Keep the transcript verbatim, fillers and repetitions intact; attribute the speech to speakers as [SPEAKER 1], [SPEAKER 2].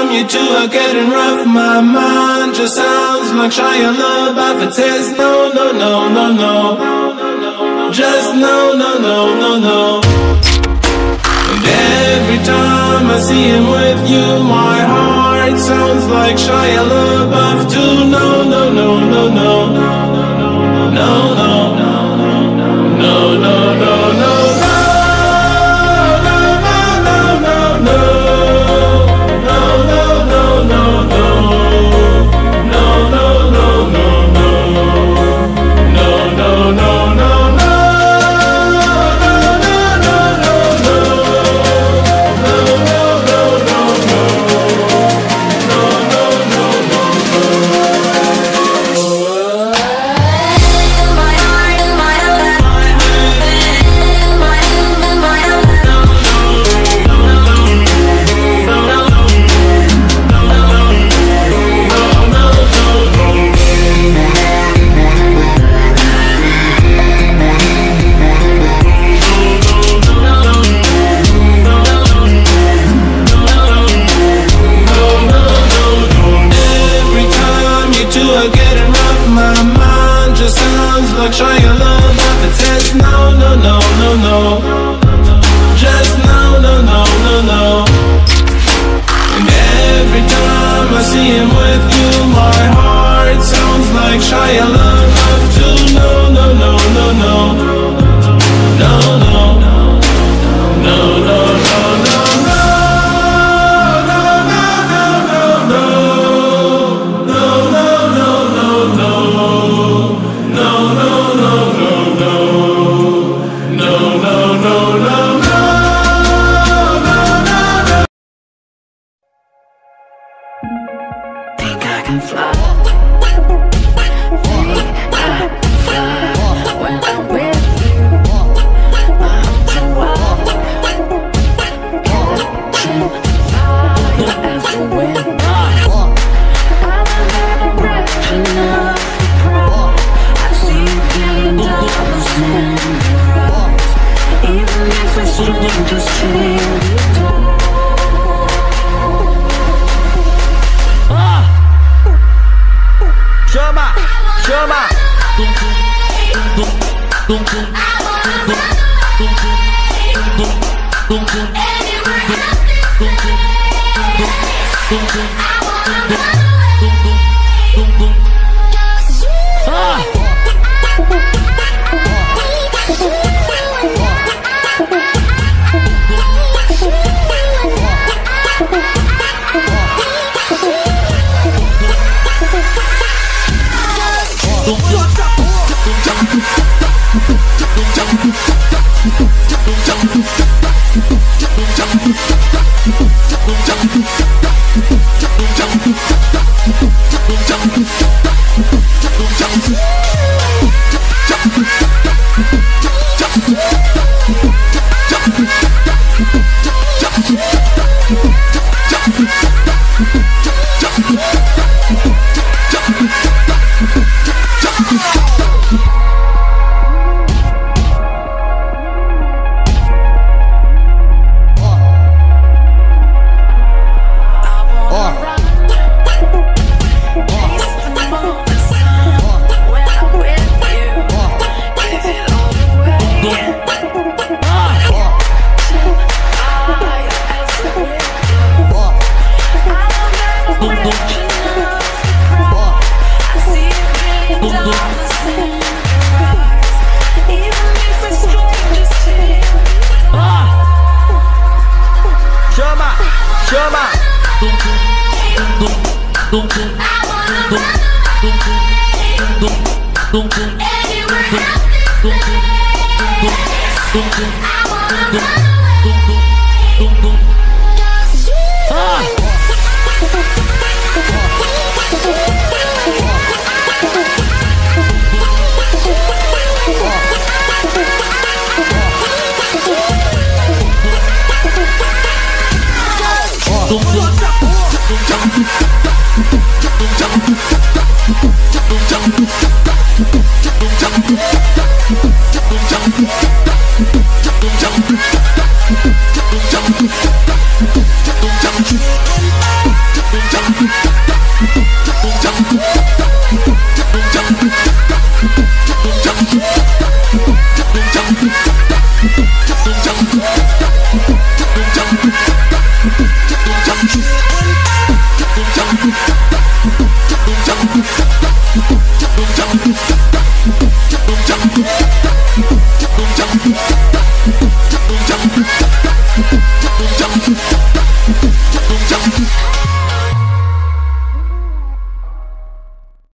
[SPEAKER 1] time you two are getting rough, my mind just sounds like Shia LaBeouf. It says no, no, no, no, no, just no, no, no, no, no. And every time I see him with you, my heart sounds like Shia LaBeouf too. No, no, no, no, no, no, no, no, no, no, no, no. Shia LaBeouf, it says no, no, no, no, no, just no, no, no, no, no. And every time I see him with you, my heart sounds like Shia LaBeouf too. No, no, no, no, no, no, no, no, no, no, no.
[SPEAKER 2] Don't